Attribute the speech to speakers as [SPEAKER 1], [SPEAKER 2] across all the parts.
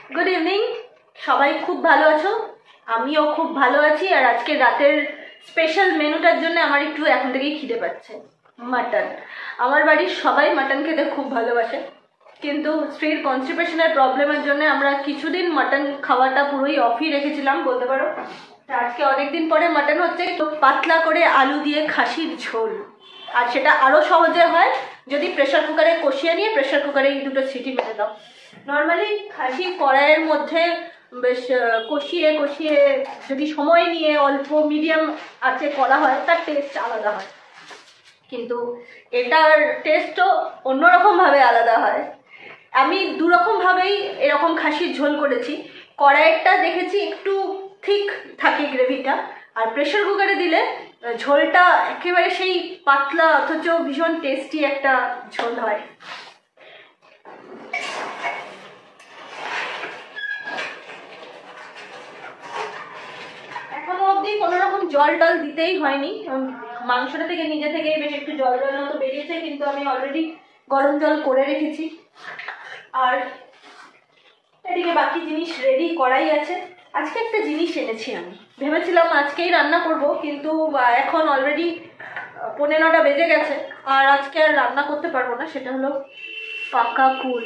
[SPEAKER 1] Good evening, সবাই খুব ভালো আছো? আমিও খুব ভালো আছি। আর আজকে রাতের স্পেশাল মেনুটার জন্য আমার একটু এখন থেকেই খিদে পাচ্ছে। মাটন। আমার বাড়ির সবাই মাটন খেতে খুব ভালোবাসে, কিন্তু স্ত্রীর কনস্টিপেশনের প্রবলেমের জন্য আমরা কিছুদিন মাটন খাওয়াটা পুরোই অফই রেখেছিলাম বলতে পারো। আজকে অনেকদিন পরে মাটন হচ্ছে, একটু পাতলা করে আলু দিয়ে খাসির ঝোল। আর সেটা আরও সহজে হয় যদি প্রেশার কুকারে কষিয়ে নিয়ে প্রেশার কুকারে এই দুটো সিটি মেরে দাও। নর্মালি খাসি কড়াইয়ের মধ্যে বেশ কষিয়ে কষিয়ে যদি সময় নিয়ে অল্প মিডিয়াম আঁচে করা হয় তার টেস্ট আলাদা হয়, কিন্তু এটার টেস্টও অন্যরকমভাবে আলাদা হয়। আমি দুরকমভাবেই এরকম খাসির ঝোল করেছি। কড়াইয়েরটা দেখেছি একটু ঠিক থাকে গ্রেভিটা, আর প্রেশার কুকারে দিলে ঝোলটা একেবারে সেই পাতলা অথচ ভীষণ টেস্টি একটা ঝোল হয়। এখনো অবধি কোনো রকম জল টল দিতেই হয়নি। মাংসটা থেকে নিজে থেকেই বেশ একটু জল জল মতো বেরিয়েছে, কিন্তু আমি অলরেডি গরম জল করে রেখেছি। আর এদিকে বাকি জিনিস রেডি করাই আছে। আজকে একটা জিনিস এনেছি, আমি ভেবেছিলাম আজকেই রান্না করব, কিন্তু এখন অলরেডি 9:15 বেজে গেছে, আর আজকে আর রান্না করতে পারবো না। সেটা হলো পাকা কুল।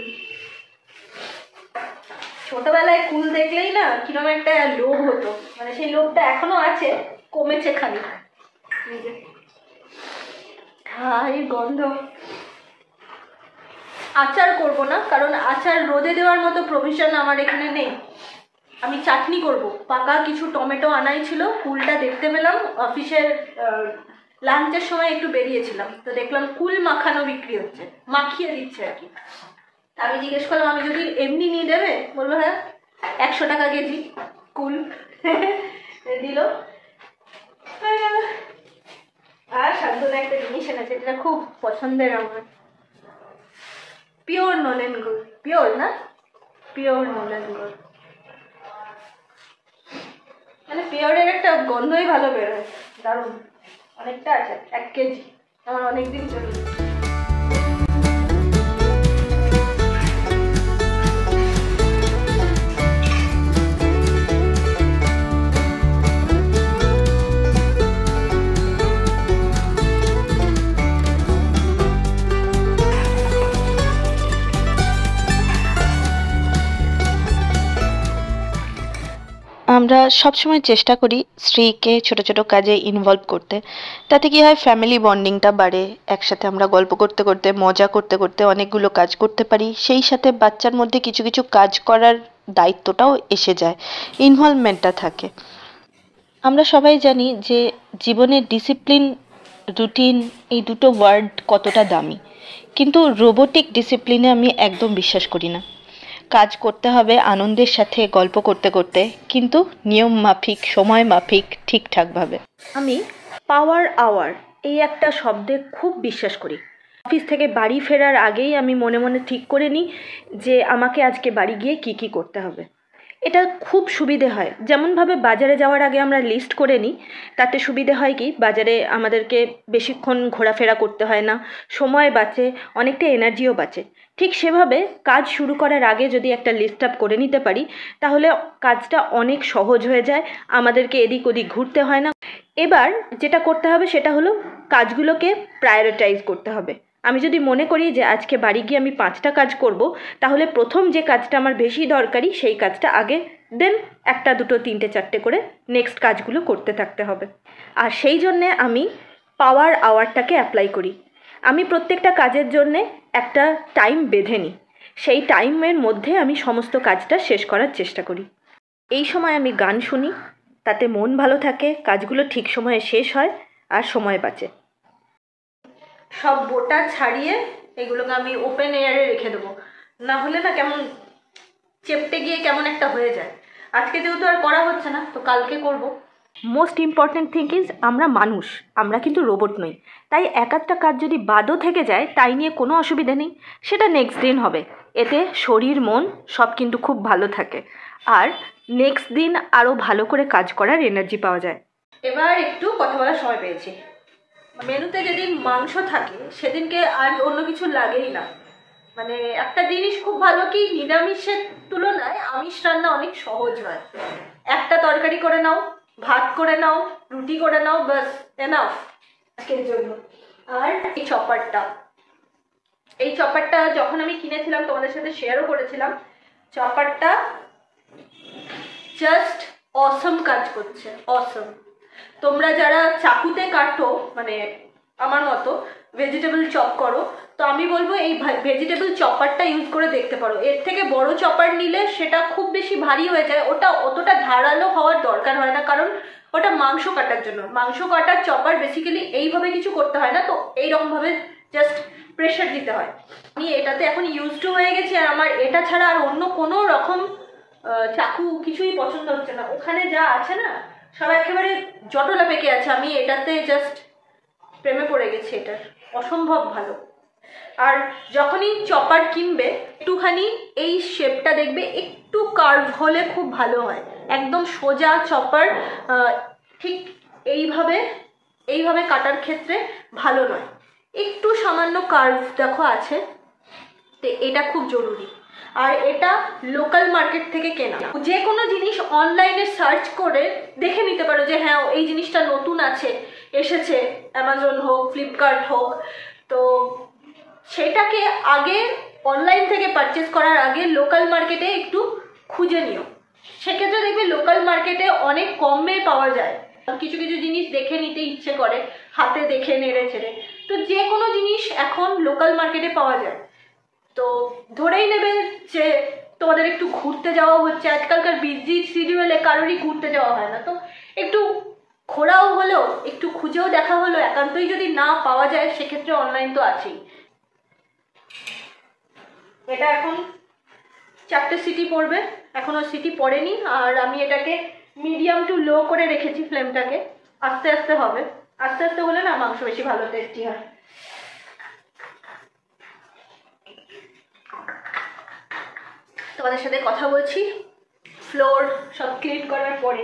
[SPEAKER 1] ছোটবেলায় কুল দেখলেই না কিরকম একটা লোভ হতো, মানে সেই লোভটা এখনো আছে, কমেছে খালি। হাই গন্ধ। আচার করব না, কারণ আচার রোদে দেওয়ার মতো প্রভিশন আমার এখানে নেই। আমি চাটনি করব। পাকা কিছু টমেটো আনাই ছিল, কুলটা দেখতে পেলাম অফিসের লাঞ্চের সময় একটু বেরিয়েছিলাম, তো দেখলাম কুল মাখানো বিক্রি হচ্ছে, মাখিয়ে দিচ্ছে আর কি। আমি জিজ্ঞেস করলাম আমি যদি এমনি নিয়ে দেবে? বললো হ্যাঁ, 100 টাকা কেজি কুল দিল। আর শান্তনা একটা জিনিস এনেছে, যেটা খুব পছন্দের আমার, পিওর নলেন গুড়। পিওর না, পিওর নলেন গুড়, মানে পিওরের একটা গন্ধই ভালো বেরোয়, দারুণ। অনেকটা আছে, 1 কেজি, আমার অনেকদিন চলবে।
[SPEAKER 2] আমরা সবসময় চেষ্টা করি স্ত্রীকে ছোট ছোট কাজে ইনভলভ করতে। তাতে কি হয়, ফ্যামিলি বন্ডিংটা বাড়ে। একসাথে আমরা গল্প করতে করতে, মজা করতে করতে অনেকগুলো কাজ করতে পারি। সেই সাথে বাচ্চার মধ্যে কিছু কিছু কাজ করার দায়িত্বটাও এসে যায়, ইনভলভমেন্টটা থাকে। আমরা সবাই জানি যে জীবনে ডিসিপ্লিন, রুটিন, এই দুটো ওয়ার্ড কতটা দামি, কিন্তু রোবোটিক ডিসিপ্লিনে আমি একদম বিশ্বাস করি না। কাজ করতে হবে আনন্দের সাথে, গল্প করতে করতে, কিন্তু নিয়ম মাফিক, সময় মাফিক, ঠিকঠাকভাবে।
[SPEAKER 1] আমি পাওয়ার আওয়ার এই একটা শব্দে খুব বিশ্বাস করি। অফিস থেকে বাড়ি ফেরার আগেই আমি মনে মনে ঠিক করে নিই যে আমাকে আজকে বাড়ি গিয়ে কি কি করতে হবে। এটা খুব সুবিধে হয়। যেমনভাবে বাজারে যাওয়ার আগে আমরা লিস্ট করে নিই, তাতে সুবিধে হয় কি, বাজারে আমাদেরকে বেশিক্ষণ ঘোরাফেরা করতে হয় না, সময় বাঁচে, অনেকটা এনার্জিও বাঁচে। ঠিক সেভাবে কাজ শুরু করার আগে যদি একটা লিস্ট আপ করে নিতে পারি, তাহলে কাজটা অনেক সহজ হয়ে যায়, আমাদেরকে এদিক ওদিক ঘুরতে হয় না। এবার যেটা করতে হবে সেটা হলো কাজগুলোকে প্রায়োরিটাইজ করতে হবে। আমি যদি মনে করি যে আজকে বাড়ি গিয়ে আমি 5টা কাজ করব, তাহলে প্রথম যে কাজটা আমার বেশি দরকারি সেই কাজটা আগে, দেন 1, 2, 3, 4টে করে নেক্সট কাজগুলো করতে থাকতে হবে। আর সেই জন্যে আমি পাওয়ার আওয়ারটাকে অ্যাপ্লাই করি। আমি প্রত্যেকটা কাজের জন্যে একটা টাইম বেঁধে নিই, সেই টাইমের মধ্যে আমি সমস্ত কাজটা শেষ করার চেষ্টা করি। এই সময় আমি গান শুনি, তাতে মন ভালো থাকে, কাজগুলো ঠিক সময়ে শেষ হয় আর সময় বাঁচে। সব বোটা ছাড়িয়ে এগুলোকে আমি ওপেন এয়ারে রেখে দেবো, না হলে না কেমন চেপটে গিয়ে কেমন একটা হয়ে যায়। আজকে যেহেতু আর করা হচ্ছে না, তো কালকে করব। মোস্ট ইম্পর্ট্যান্ট থিং ইজ, আমরা মানুষ, আমরা কিন্তু রোবট নই। তাই একটা কাজ যদি বাদও থেকে যায়, তাই নিয়ে কোনো অসুবিধা নেই, সেটা নেক্সট দিন হবে। এতে শরীর মন সব কিন্তু খুব ভালো থাকে, আর নেক্সট দিন আরও ভালো করে কাজ করার এনার্জি পাওয়া যায়। এবার একটু কথা বলার সময় পেয়েছি। মেনুতে যেদিন মাংস থাকে সেদিনকে আর অন্য কিছু লাগেই না, মানে একটা জিনিস খুব ভালো কি, নিরামিষের তুলনায় আমিষ রান্না অনেক সহজ হয়। একটা তরকারি করে নাও, ভাত করে নাও, রুটি করে নাও, বাস এনাফ আজকের জন্য। আর এই চপারটা যখন আমি কিনেছিলাম তোমাদের সাথে শেয়ারও করেছিলাম, চপারটা জাস্ট অসম কাজ করছে, অসম। তোমরা যারা চাকুতে কাটো, মানে আমার মতো ভেজিটেবল চপ করো, তো আমি বলবো এই ভেজিটেবল চপারটা ইউজ করে দেখতে পারো। এর থেকে বড় চপার নিলে সেটা খুব বেশি ভারী হয়ে যায়, ওটা অতটা ধারালো হওয়ার দরকার হয় না, কারণ ওটা মাংস কাটার জন্য। মাংস কাটার চপার বেসিক্যালি এইভাবে কিছু করতে হয় না, তো এইরকমভাবে জাস্ট প্রেশার দিতে হয়। আমি এটাতে এখন ইউজ টু হয়ে গেছি, আর আমার এটা ছাড়া আর অন্য কোনো রকম চাকু কিছুই পছন্দ হচ্ছে না। ওখানে যা আছে না সব একেবারে জটলা পেকে আছে, আমি এটাতে জাস্ট প্রেমে পড়ে গেছি, এটার অসম্ভব ভালো। আর যখনই চপার কিনবে একটুখানি এই শেপটা দেখবে, একটু কার্ভ হলে খুব ভালো হয়। একদম সোজা চপার ঠিক এইভাবে কাটার ক্ষেত্রে ভালো নয়, একটু সামান্য কার্ভ দেখো আছে, তো এটা খুব জরুরি। আর এটা লোকাল মার্কেট থেকে কেনা। যে কোনো জিনিস অনলাইনে সার্চ করে দেখে নিতে পারো যে হ্যাঁ এই জিনিসটা নতুন আছে, এসেছে, অ্যামাজন হোক, ফ্লিপকার্ট হোক, তো সেটাকে আগে অনলাইন থেকে পারচেস করার আগে লোকাল মার্কেটে একটু খুঁজে নিও। সেক্ষেত্রে দেখবে লোকাল মার্কেটে অনেক কমে পাওয়া যায়। কিছু কিছু জিনিস দেখে নিতে ইচ্ছে করে, হাতে দেখে নেড়ে ছেড়ে, তো যে কোনো জিনিস এখন লোকাল মার্কেটে পাওয়া যায়। তো ধরেই নেবে যে তোমাদের একটু ঘুরতে যাওয়া হচ্ছে, আজকালকার বিজি শিডিউলে কারোরই ঘুরতে যাওয়া হয় না, তো একটু ঘোরাও হলো, একটু খুঁজেও দেখা হলো। একান্তই যদি না পাওয়া যায় সেক্ষেত্রে অনলাইন তো আছেই। এটা এখন 4টে সিটি পড়বে, এখনো সিটি পড়েনি, আর আমি এটাকে মিডিয়াম টু লো করে রেখেছি ফ্লেমটাকে। আস্তে আস্তে হবে, আস্তে আস্তে হলে না মাংস বেশি ভালো টেস্টি হয়। তোমাদের সাথে কথা বলছি ফ্লোর সব ক্লিন করার পরে।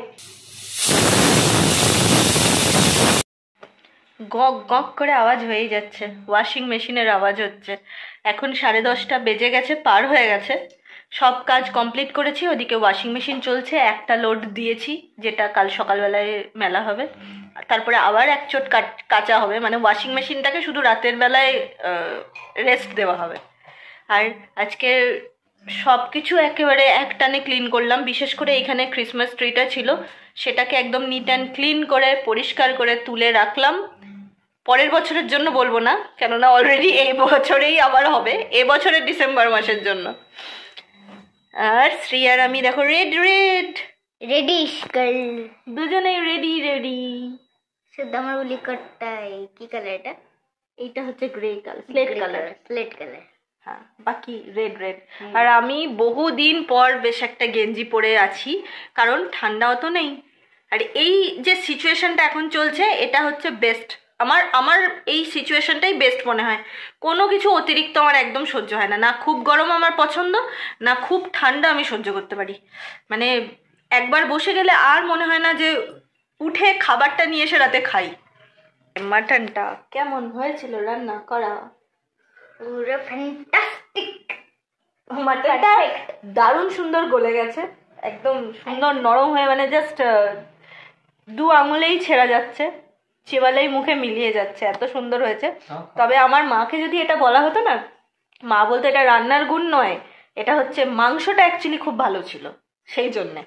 [SPEAKER 1] গক গক করে আওয়াজ হয়েই যাচ্ছে, ওয়াশিং মেশিনের আওয়াজ হচ্ছে। এখন 10:30 বেজে গেছে, পার হয়ে গেছে। সব কাজ কমপ্লিট করেছি, ওদিকে ওয়াশিং মেশিন চলছে। একটা লোড দিয়েছি যেটা কাল সকালবেলায় মেলা হবে, তারপরে আবার এক চোট কাচা হবে, মানে ওয়াশিং মেশিনটাকে শুধু রাতের বেলায় রেস্ট দেওয়া হবে। আর আজকে সব কিছু একেবারে একটানে ক্লিন করলাম। বিশেষ করে এখানে ক্রিসমাস ট্রিটা ছিল, সেটাকে একদম নিট অ্যান্ড ক্লিন করে পরিষ্কার করে তুলে রাখলাম। পরের বছরের জন্য বলবো না, কেননা অলরেডি এই বছরেই আবার হবে, এবছরের ডিসেম্বর মাসের জন্য। আর শ্রী আর আমি দেখো
[SPEAKER 3] রেডি গার্ল,
[SPEAKER 1] দুজনেই রেডি।
[SPEAKER 3] শুদ্ধ আমার বলি কট্টাই। কি কালার এটা?
[SPEAKER 1] এইটা হচ্ছে গ্রে কালার,
[SPEAKER 3] স্লেট কালার।
[SPEAKER 1] হ্যাঁ, বাকি রেড। আর আমি বহুদিন পর বেশ একটা গেঞ্জি পরে আছি, কারণ ঠান্ডাও তো নেই। আর এই যে সিচুয়েশনটা এখন চলছে, এটা হচ্ছে বেস্ট। আমার এই সিচুয়েশনটাই বেস্ট মনে হয়। কোনো কিছু অতিরিক্ত আমার একদম সহ্য হয় না, না খুব গরম আমার পছন্দ, না খুব ঠান্ডা আমি সহ্য করতে পারি। মানে একবার বসে গেলে আর মনে হয় না যে উঠে খাবারটা নিয়ে এসে রাতে খাই। মাটনটা কেমন হয়েছিল রান্না করা?
[SPEAKER 3] পুরো ফ্যান্টাস্টিক।
[SPEAKER 1] মাটনটা দারুণ সুন্দর গলে গেছে, একদম সুন্দর নরম হয়ে, মানে জাস্ট 2 আঙুলেই ছেঁড়া যাচ্ছে, চেবালেই মুখে মিলিয়ে যাচ্ছে, এত সুন্দর হয়েছে। তবে আমার মাকে যদি এটা বলা হতো না, মা বলতো এটা রান্নার গুণ নয়, এটা হচ্ছে মাংসটা অ্যাকচুয়ালি খুব ভালো ছিল, সেই জন্যে।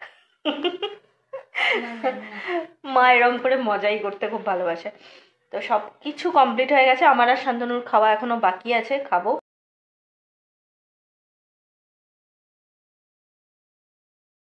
[SPEAKER 1] মা এরম করে মজাই করতে খুব ভালোবাসে। তো সব কিছু কমপ্লিট হয়ে গেছে, আমার আর শান্তনুর খাওয়া এখনো বাকি আছে, খাবো।